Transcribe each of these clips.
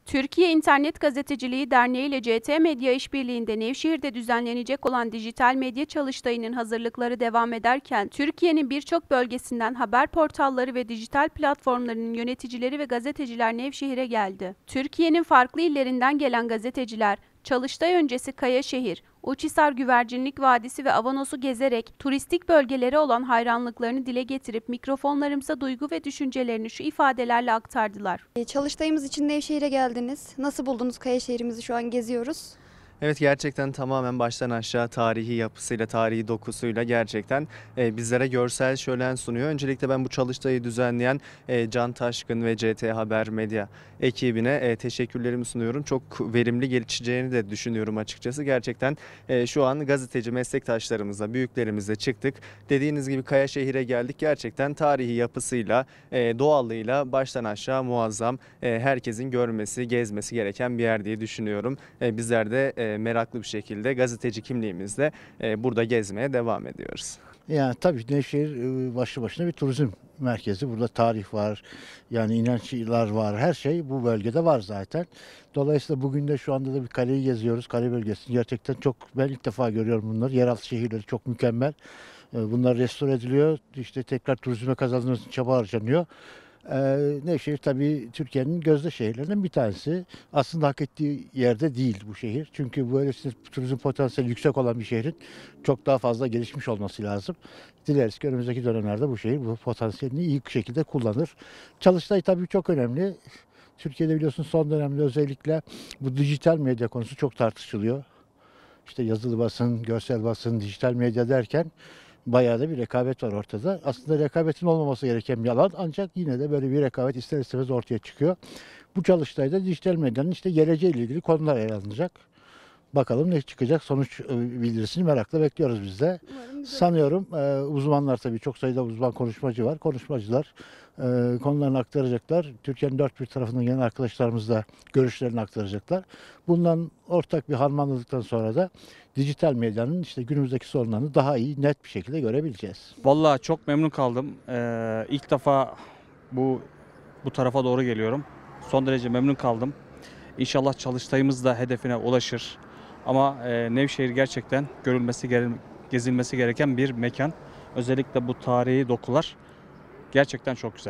Türkiye İnternet Gazeteciliği Derneği ile CT Medya İşbirliği'nde Nevşehir'de düzenlenecek olan dijital medya çalıştayının hazırlıkları devam ederken, Türkiye'nin birçok bölgesinden haber portalları ve dijital platformlarının yöneticileri ve gazeteciler Nevşehir'e geldi. Türkiye'nin farklı illerinden gelen gazeteciler, çalıştay öncesi Kayaşehir, Uçhisar Güvercinlik Vadisi ve Avanos'u gezerek turistik bölgelere olan hayranlıklarını dile getirip mikrofonlarımıza duygu ve düşüncelerini şu ifadelerle aktardılar. Çalıştayımız için Nevşehir'e geldiniz. Nasıl buldunuz Kayaşehir'imizi şu an geziyoruz? Evet, gerçekten tamamen baştan aşağı tarihi yapısıyla, tarihi dokusuyla gerçekten bizlere görsel şölen sunuyor. Öncelikle ben bu çalıştayı düzenleyen Can Taşkın ve CT Haber Medya ekibine teşekkürlerimi sunuyorum. Çok verimli geçeceğini de düşünüyorum açıkçası. Gerçekten şu an gazeteci meslektaşlarımızla, büyüklerimizle çıktık. Dediğiniz gibi Kayaşehir'e geldik. Gerçekten tarihi yapısıyla, doğallığıyla baştan aşağı muazzam, herkesin görmesi, gezmesi gereken bir yer diye düşünüyorum. Bizler de meraklı bir şekilde gazeteci kimliğimizle burada gezmeye devam ediyoruz. Yani tabii Nevşehir başlı başına bir turizm merkezi. Burada tarih var, yani inançlar var, her şey bu bölgede var zaten. Dolayısıyla bugün de şu anda da bir kaleyi geziyoruz, kale bölgesini. Gerçekten çok, ben ilk defa görüyorum bunları. Yeraltı şehirleri çok mükemmel. Bunlar restore ediliyor, işte tekrar turizme kazanılması için çaba harcanıyor. Nevşehir tabii Türkiye'nin gözde şehirlerinden bir tanesi. Aslında hak ettiği yerde değil bu şehir. Çünkü böylesine turizm potansiyeli yüksek olan bir şehrin çok daha fazla gelişmiş olması lazım. Dileriz ki önümüzdeki dönemlerde bu şehir bu potansiyelini iyi şekilde kullanır. Çalıştay tabii çok önemli. Türkiye'de biliyorsunuz son dönemde özellikle bu dijital medya konusu çok tartışılıyor. İşte yazılı basın, görsel basın, dijital medya derken bayağı da bir rekabet var ortada. Aslında rekabetin olmaması gereken bir alan, ancak yine de böyle bir rekabet ister istemez ortaya çıkıyor. Bu çalıştayda dijital medyanın işte geleceğiyle ilgili konular ele alınacak. Bakalım ne çıkacak, sonuç bildirisini merakla bekliyoruz biz de. Sanıyorum uzmanlar, tabii çok sayıda uzman konuşmacı var. Konuşmacılar konularını aktaracaklar. Türkiye'nin dört bir tarafından gelen arkadaşlarımız da görüşlerini aktaracaklar. Bundan ortak bir harmanladıktan sonra da dijital medyanın işte günümüzdeki sorunlarını daha iyi, net bir şekilde görebileceğiz. Vallahi çok memnun kaldım. İlk defa bu tarafa doğru geliyorum. Son derece memnun kaldım. İnşallah çalıştayımız da hedefine ulaşır. Ama Nevşehir gerçekten gezilmesi gereken bir mekan. Özellikle bu tarihi dokular gerçekten çok güzel.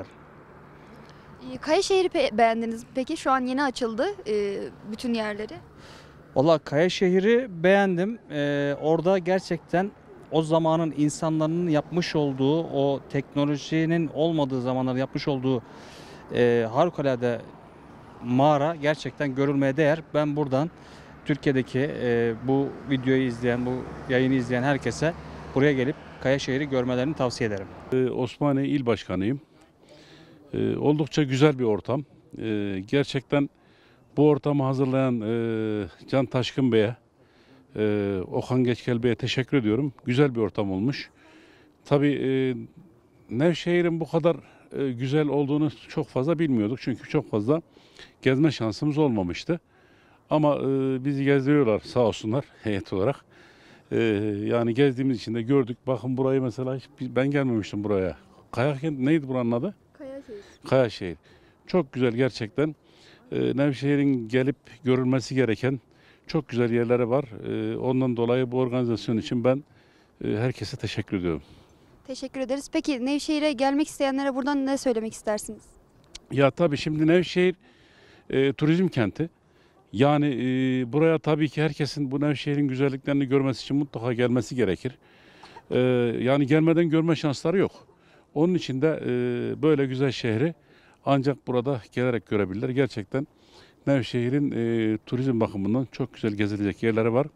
Kayaşehir'i beğendiniz mi peki? Şu an yeni açıldı bütün yerleri. Vallahi Kayaşehir'i beğendim. Orada gerçekten o zamanın insanların yapmış olduğu, o teknolojinin olmadığı zamanlarda yapmış olduğu harikulade mağara gerçekten görülmeye değer. Ben buradan Türkiye'deki bu videoyu izleyen, bu yayını izleyen herkese buraya gelip Kayaşehir'i görmelerini tavsiye ederim. Osmaniye İl Başkanıyım. Oldukça güzel bir ortam. Gerçekten bu ortamı hazırlayan Can Taşkın Bey'e, Okan Geçkel Bey'e teşekkür ediyorum. Güzel bir ortam olmuş. Tabii Nevşehir'in bu kadar güzel olduğunu çok fazla bilmiyorduk. Çünkü çok fazla gezme şansımız olmamıştı. Ama bizi gezdiriyorlar sağ olsunlar heyet olarak. Yani gezdiğimiz için de gördük. Bakın burayı mesela ben gelmemiştim buraya. Kayakent neydi buranın adı? Kayaşehir. Kayaşehir. Çok güzel gerçekten. Nevşehir'in gelip görülmesi gereken çok güzel yerleri var. Ondan dolayı bu organizasyon için ben herkese teşekkür ediyorum. Teşekkür ederiz. Peki Nevşehir'e gelmek isteyenlere buradan ne söylemek istersiniz? Ya tabii şimdi Nevşehir turizm kenti. Yani buraya tabii ki herkesin bu Nevşehir'in güzelliklerini görmesi için mutlaka gelmesi gerekir. Yani gelmeden görme şansları yok. Onun için de böyle güzel şehri ancak burada gelerek görebilirler. Gerçekten Nevşehir'in turizm bakımından çok güzel gezilecek yerleri var.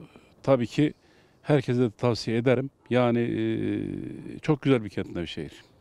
Tabii ki herkese de tavsiye ederim. Yani çok güzel bir kent Nevşehir.